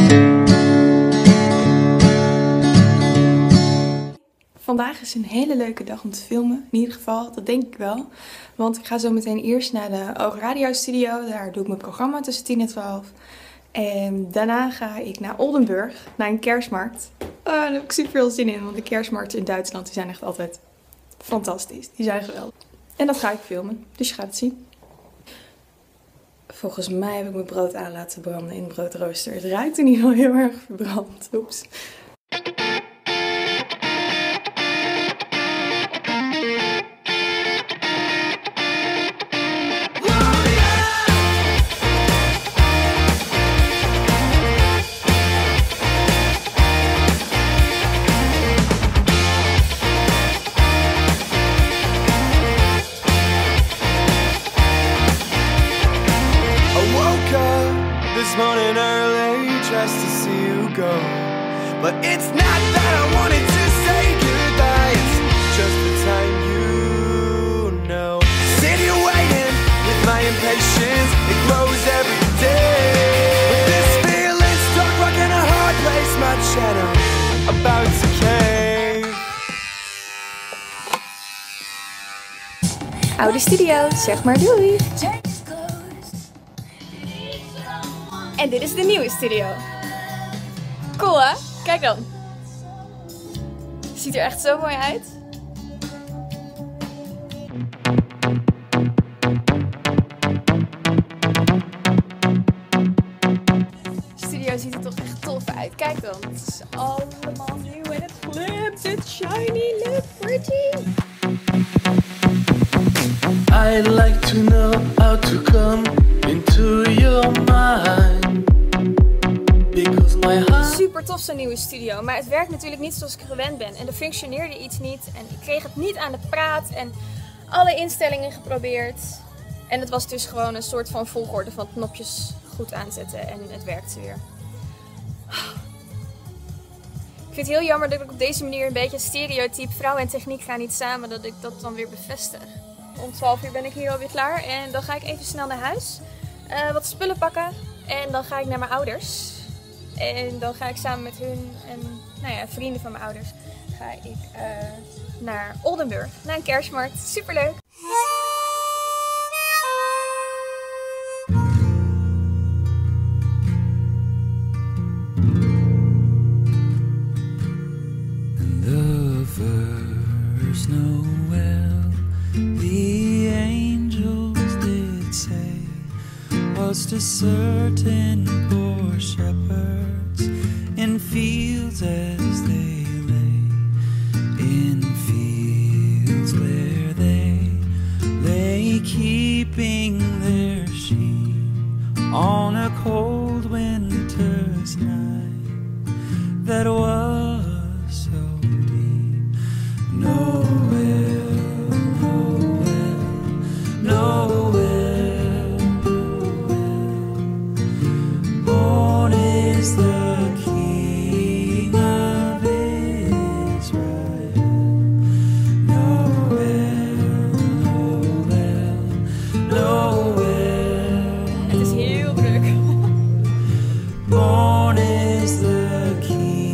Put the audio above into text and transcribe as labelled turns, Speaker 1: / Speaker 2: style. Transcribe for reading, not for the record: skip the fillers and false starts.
Speaker 1: Vandaag is een hele leuke dag om te filmen, in ieder geval, dat denk ik wel. Want ik ga zo meteen eerst naar de Oog Radio Studio, daar doe ik mijn programma tussen 10 en 12. En daarna ga ik naar Oldenburg, naar een kerstmarkt. Daar heb ik super veel zin in, want de kerstmarkten in Duitsland die zijn echt altijd fantastisch. Die zijn geweldig. En dat ga ik filmen, dus je gaat het zien. Volgens mij heb ik mijn brood aan laten branden in de broodrooster. Het ruikt in ieder geval heel erg verbrand. Oeps.
Speaker 2: This morning early just to see you go, but it's not that I wanted to say goodbye, it's just the time, you know. Sit here waiting with my impatience, it grows every day. But this feeling's stuck rock in a hard place, my shadow about to cave.
Speaker 1: Oude studio, zeg maar doei! En dit is de nieuwe studio. Cool hè? Kijk dan. Ziet er echt zo mooi uit. De studio ziet er toch echt tof uit. Kijk dan. Het is allemaal nieuw en het flips. It's shiny, look pretty.
Speaker 2: I'd like to know how to come into your mind.
Speaker 1: Super tof zo'n nieuwe studio, maar het werkt natuurlijk niet zoals ik gewend ben. En er functioneerde iets niet en ik kreeg het niet aan de praat en alle instellingen geprobeerd. En het was dus gewoon een soort van volgorde van knopjes goed aanzetten en het werkte weer. Ik vind het heel jammer dat ik op deze manier een beetje stereotype vrouw en techniek gaan niet samen, dat ik dat dan weer bevestig. Om 12 uur ben ik hier alweer klaar en dan ga ik even snel naar huis. Wat spullen pakken en dan ga ik naar mijn ouders. En dan ga ik samen met hun en vrienden van mijn ouders ga ik naar Oldenburg, naar een kerstmarkt. Superleuk!
Speaker 2: Lovers know well, the angels did say, was to certain poor shepherds in fields as they lay, in fields where they lay keeping their sheep on a cold winter's night that was so deep. Nowhere, nowhere, nowhere, born is the King of Israel. Nowhere, nowhere, nowhere.
Speaker 1: Het is heel druk.
Speaker 2: Born is the King.